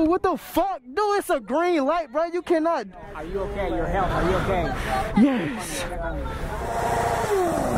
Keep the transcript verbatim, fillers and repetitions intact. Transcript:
Dude, what the fuck? Dude, it's a green light, bro. You cannot. Are you okay? Your health, are you okay? Yes.